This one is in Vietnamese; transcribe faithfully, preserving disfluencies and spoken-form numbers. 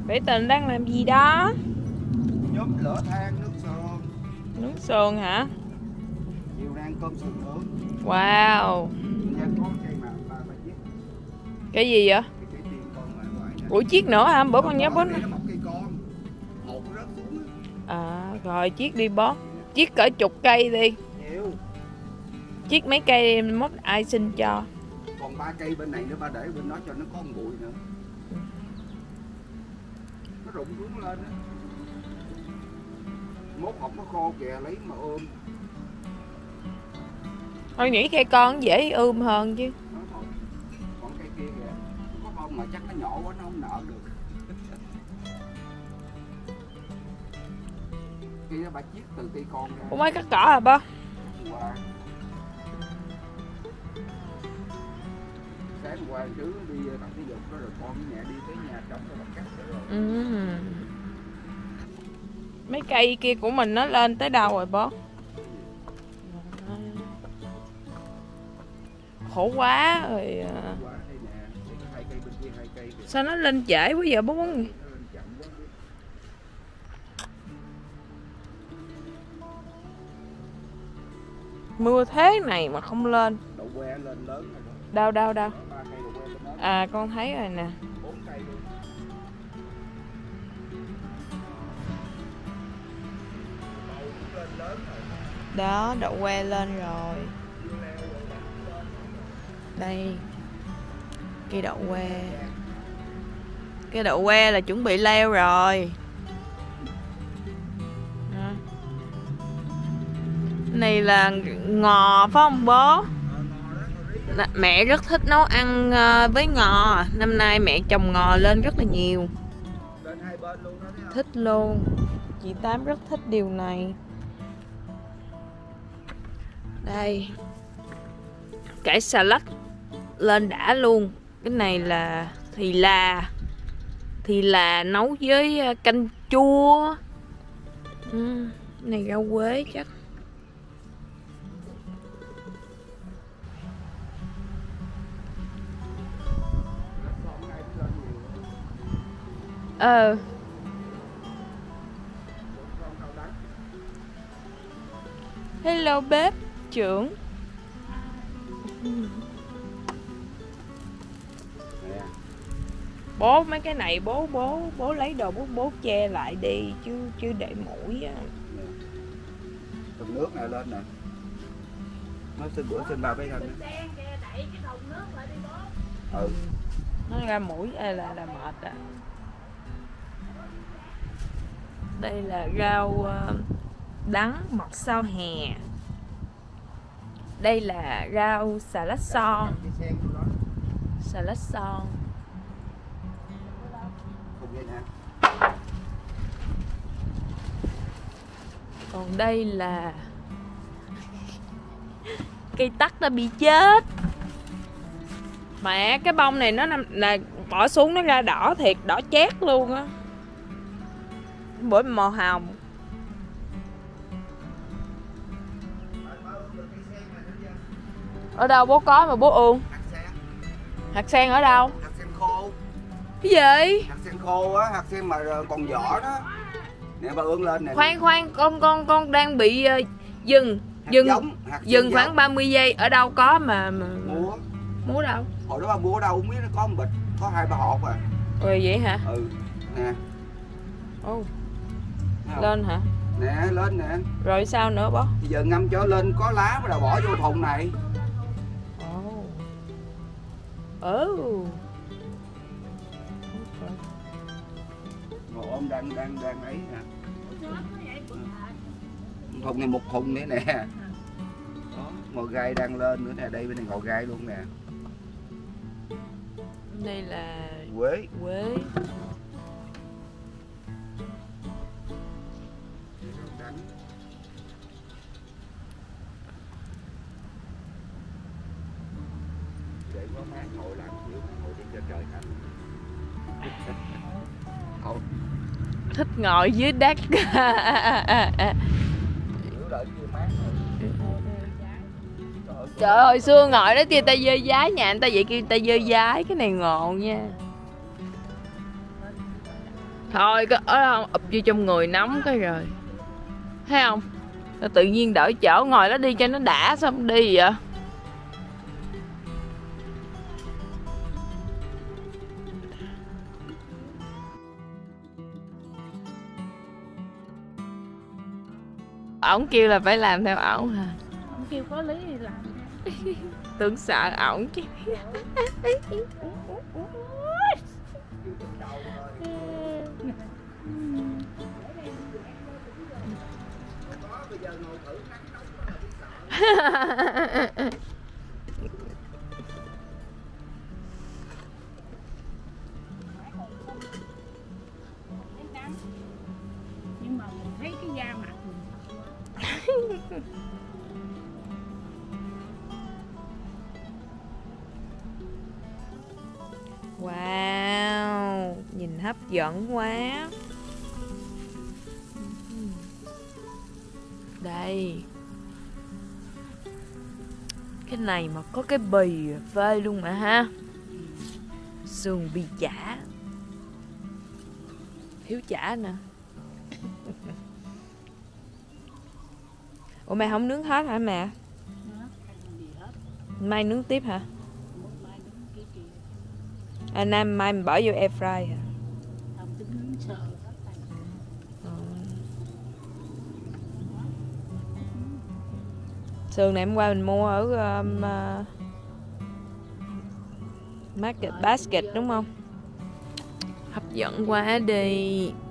Bảy Tình đang làm gì đó? Nhóm lửa than nước sườn. Nướng sườn hả? Chiều đang cơm sườn nướng. Wow. Nhà có cây mà ba ba chiếc. Cái gì vậy? Cái cây tiên con ở ngoài nè. Ủa chiếc nữa hả? Bữa con nhớ bớt. Nó mọc cây con. Một rớt xuống. À rồi chiếc đi bót. Chiếc cỡ chục cây đi. Nhiều. Chiếc mấy cây mốt ai xin cho. Còn ba cây bên này nữa ba để bên đó cho nó có một bụi nữa. Nó rụng xuống lên á. Mốt học nó khô kìa lấy mà ôm. Thôi nghĩ cây con dễ ươm hơn chứ. Nó thôi. Còn cây kia kìa. Có bông mà chắc nó nhỏ quá nó không nở được. Kia nó ba chiếc từ cây con ra. Ủa mấy cắt cỏ hả ba? Qua. Sáng qua chứ đi tập thể dục đó rồi con với mẹ đi tới nhà trống rồi bắt cắt rồi. Ừ. Mấy cây kia của mình nó lên tới đâu rồi bố? Khổ quá rồi. Sao nó lên trễ quá giờ bố muốn? Mưa thế này mà không lên. Đậu que lên lớn rồi đó. Đâu đâu đâu. Ba cây đậu que bên đó. À con thấy rồi nè. Bốn cây luôn. Lên lớn rồi. Đó đậu que lên rồi. Đây. Cây đậu que. Cây đậu que là chuẩn bị leo rồi. Đó. Này là ngò phải không bố? Mẹ rất thích nấu ăn với ngò. Năm nay mẹ trồng ngò lên rất là nhiều. Thích luôn. Chị Tám rất thích điều này. Đây. Cải xà lách lên đã luôn. Cái này là thì là thì là nấu với canh chua. Ừ, cái này rau quế chắc. Ờ. Hello bếp trưởng. Bố mấy cái này bố bố bố lấy đồ bố bố che lại đi chứ chứ để mũi á. Thùng nước này lên nè. Nó xin bữa xin ba mấy thân. Ừ. Nó ra mũi là là, là mệt à. Đây là rau uh, đắng mọc sau hè. Đây là rau xà lách son. Xà lách son. Còn đây là cây tắc đã bị chết. Mẹ cái bông này nó là bỏ xuống nó ra đỏ thiệt, đỏ chét luôn á. Bởi màu hồng. Ở đâu bố có mà bố ương? Hạt sen ở đâu? Hạt sen khô. Cái gì? Hạt sen khô á, hạt sen mà còn vỏ đó. Nè bà ương lên nè. Khoan khoan, con con con đang bị uh, dừng hạt dừng giống, dừng khoảng giống. ba mươi giây. Ở đâu có mà, mà... Mua. Mua đâu? Hồi đó bà mua ở đâu không biết, nó có một bịch, có hai ba hộp à. Ôi vậy hả? Ừ. Nè. Ồ. Lên hả? Nè, lên nè. Rồi sao nữa bố? Thì giờ ngâm cho lên có lá bắt đầu bỏ vô thùng này. Ồ. Ừ. Ngồi ôm đang đang đang ấy nè. Thùng này một thùng nữa nè. Đó, ngồi gai đang lên nữa nè, đây bên này ngồi gai luôn nè. Đây là quế. Quế. Để có mát ngồi làm kiểu ngồi đi cho trời hạnh. Thích ngồi dưới đất. Trời ơi, hồi xưa ngồi đó kia ta dơ dái, nhà anh ta vậy kia ta dơ dái, cái này ngộ nha. Thôi cái ở đâu ụp vô trong người nóng cái rồi. Thấy không? Nó tự nhiên đỡ chở ngồi đó đi cho nó đã xong đi vậy. Ổng kêu là phải làm theo ổng hả? Ổng kêu có lý thì làm. Tưởng sợ ổng chứ. Nhưng mà mình thấy cái da mặt mình. Wow, nhìn hấp dẫn quá. Đây. Cái này mà có cái bì phê luôn mà ha. Sườn bì chả. Thiếu chả nè. Ủa mẹ không nướng hết hả mẹ? Mai nướng tiếp hả? À, Nam mai mình bỏ vô air fry hả? Ừ. Sườn này hôm qua mình mua ở um, uh, Market Basket đúng không? Hấp dẫn quá đi.